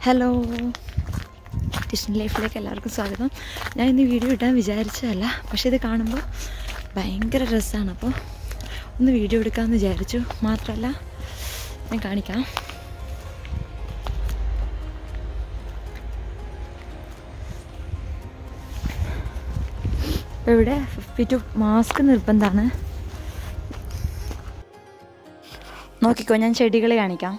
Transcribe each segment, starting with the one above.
Hello, kitchen ലൈഫിലേക്ക് എല്ലാവർക്കും സ്വാഗതം. ഞാൻ ഇന്ന് വീഡിയോ ഇടാൻ വിചാരിച്ചതല്ല, പക്ഷേ ഇത് കാണുമ്പോൾ ഭയങ്കര രസമാണ്. അപ്പോൾ ഒന്ന് വീഡിയോ എടുക്കാമെന്ന് വിചാരിച്ചു. മാത്രമല്ല, ഞാൻ കാണിക്കാം. അപ്പോൾ ഇവിടെ 52 മാസ്ക് നിർബന്ധമാണ്. നോക്കിക്കോ, ഞാൻ ചെടികൾ കാണിക്കാം.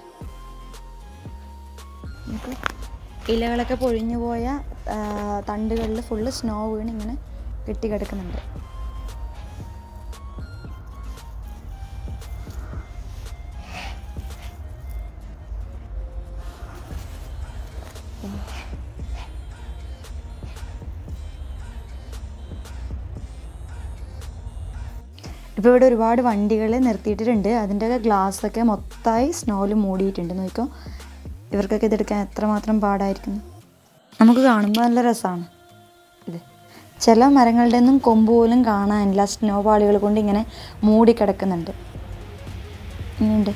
ഇലകളൊക്കെ പൊഴിഞ്ഞു പോയ തണ്ടുകളിൽ ഫുള്ള് സ്നോ വീണ് ഇങ്ങനെ കെട്ടിക്കിടക്കുന്നുണ്ട്. ഇപ്പോൾ ഇവിടെ ഒരുപാട് വണ്ടികൾ നിർത്തിയിട്ടുണ്ട്. അതിൻ്റെയൊക്കെ ഗ്ലാസ്സൊക്കെ മൊത്തമായി സ്നോയിൽ മൂടിയിട്ടുണ്ട്. നോക്കിക്കോ, ഇവർക്കൊക്കെ ഇതെടുക്കാൻ എത്രമാത്രം പാടായിരിക്കുന്നു. നമുക്ക് കാണുമ്പോൾ നല്ല രസമാണ്. ഇത് ചില മരങ്ങളുടെ ഒന്നും കൊമ്പ് പോലും കാണാനില്ല. സ്നോ പാളികൾ കൊണ്ട് ഇങ്ങനെ മൂടിക്കിടക്കുന്നുണ്ട്. ഇങ്ങനെയുണ്ട്.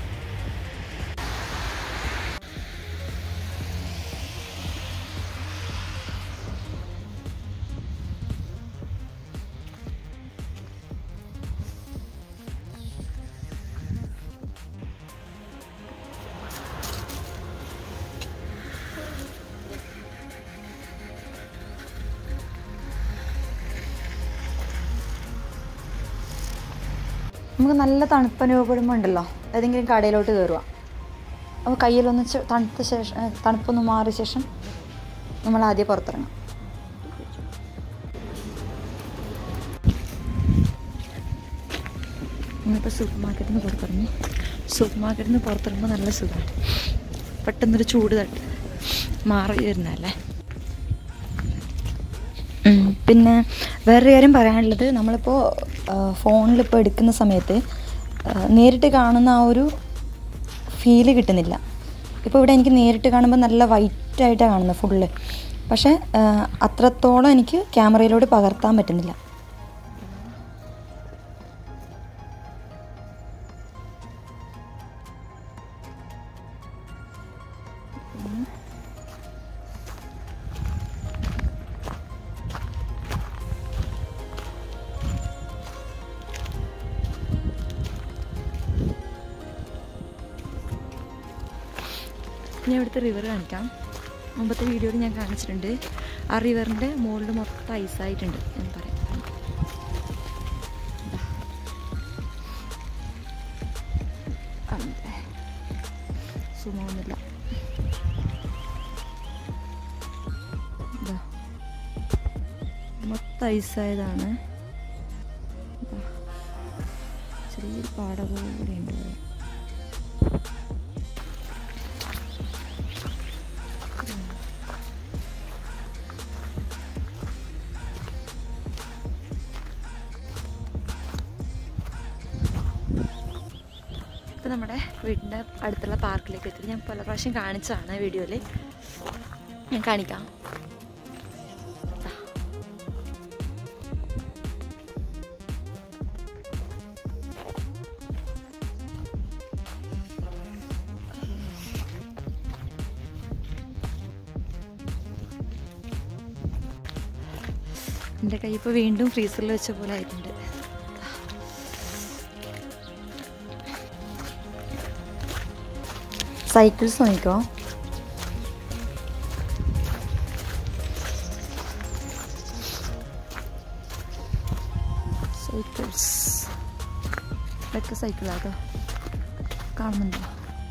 നമുക്ക് നല്ല തണുപ്പ് അനുഭവപ്പെടുമ്പോൾ ഉണ്ടല്ലോ, ഏതെങ്കിലും കടയിലോട്ട് കയറുക. അപ്പോൾ കയ്യിലൊന്ന് തണുത്ത ശേഷം, തണുപ്പൊന്ന് മാറിയ ശേഷം നമ്മൾ ആദ്യം പുറത്തിറങ്ങാം. നമ്മളിപ്പോൾ സൂപ്പർ മാർക്കറ്റിൽ നിന്ന് പുറത്തിറങ്ങുമ്പോൾ നല്ല സുഖമാണ്. പെട്ടെന്നൊരു ചൂട് മാറി വരുന്നതല്ലേ. പിന്നെ വേറൊരു കാര്യം പറയാനുള്ളത്, നമ്മളിപ്പോൾ ഫോണിലിപ്പോൾ എടുക്കുന്ന സമയത്ത് നേരിട്ട് കാണുന്ന ആ ഒരു ഫീല് കിട്ടുന്നില്ല. ഇപ്പോൾ ഇവിടെ എനിക്ക് നേരിട്ട് കാണുമ്പോൾ നല്ല വൈറ്റായിട്ടാണ് കാണുന്നത് ഫുള്ള്. പക്ഷേ അത്രത്തോളം എനിക്ക് ക്യാമറയിലൂടെ പകർത്താൻ പറ്റുന്നില്ല. ഞാൻ ഇവിടുത്തെ റിവർ കാണിക്കാം. മുമ്പത്തെ വീഡിയോയിൽ ഞാൻ കാണിച്ചിട്ടുണ്ട്. ആ റിവറിൻ്റെ മുകളിൽ മൊത്തം ഐസായിട്ടുണ്ട്. ഞാൻ പറയാം, സുഖമൊന്നുമില്ല. മൊത്തം ഐസായതാണ്. ചെറിയൊരു പാട പോലെ ഉണ്ട്. ഇപ്പോൾ നമ്മുടെ വീടിൻ്റെ അടുത്തുള്ള പാർക്കിലേക്ക് എത്തി. ഞാൻ പല പ്രാവശ്യം കാണിച്ചതാണ് വീഡിയോയിൽ. ഞാൻ കാണിക്കാം. എൻ്റെ കൈ ഇപ്പോൾ വീണ്ടും ഫ്രീസറിൽ വെച്ച പോലെ ആയിട്ടുണ്ട്. സൈക്കിൾസ് നോക്കിക്കോ. സൈക്കിൾസ് ഇതൊക്കെ സൈക്കിളാട്ടോ, കാണുന്നുണ്ടോ?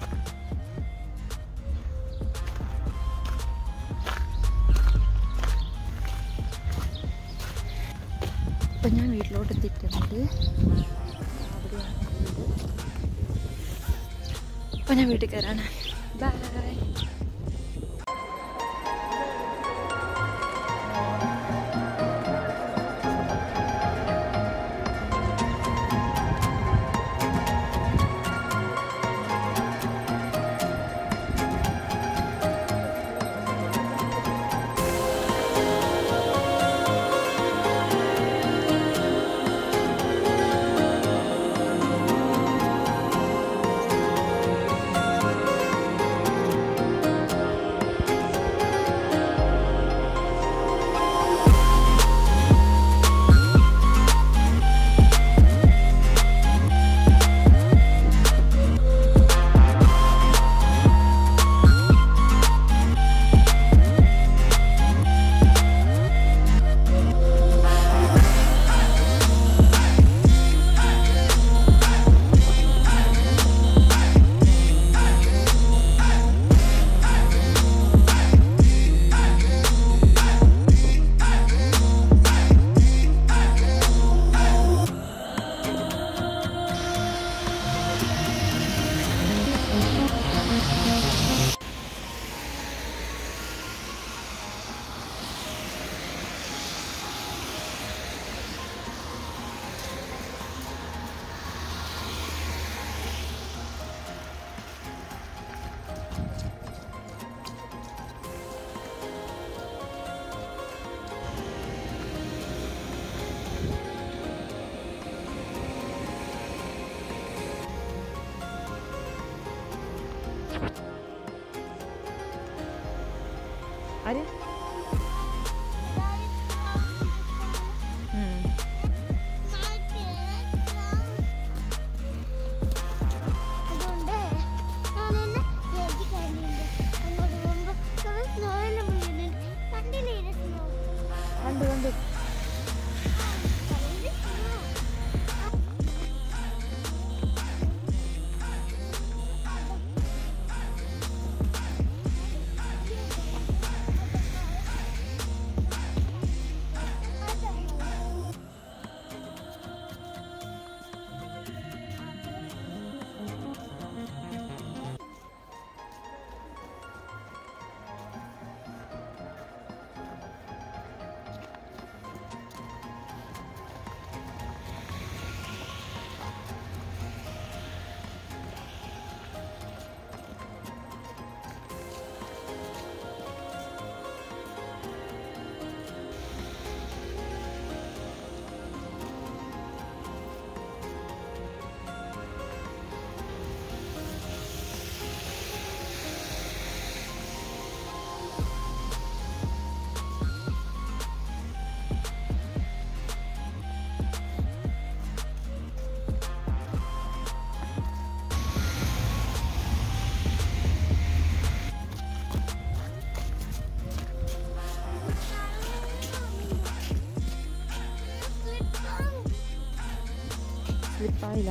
ഇപ്പം ഞാൻ വീട്ടിലോട്ട് എത്തിയിട്ടുണ്ട്. അപ്പോൾ ഞാൻ വീട്ടിൽ കയറാണ്. ബൈ. ആര് കണ്ടു കണ്ടു. സ്ലിപ്പായില്ല.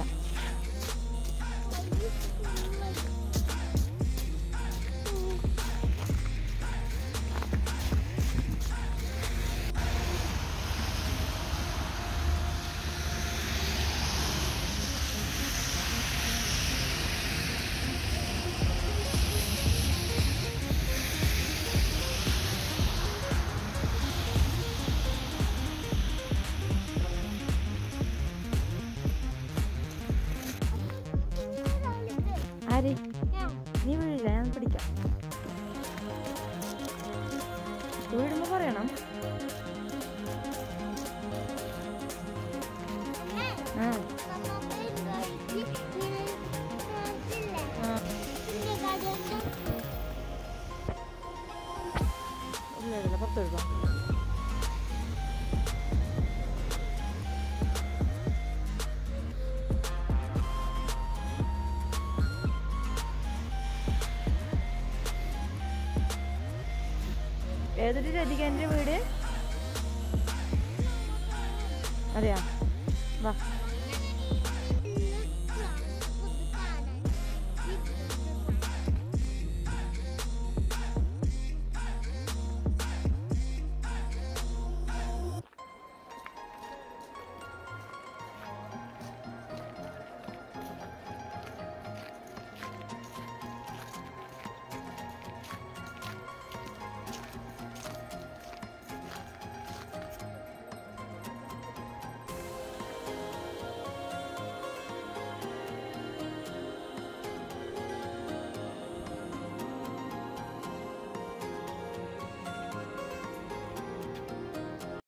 ആര് നീ വീഴില്ല, ഞാൻ പിടിക്കാം. വീഴുമ്പോ പറയണം. ഇല്ല പുറത്ത് വീഴുക. ഏതൊരു രതികൻ്റെ വീട് അറിയാം? വാ.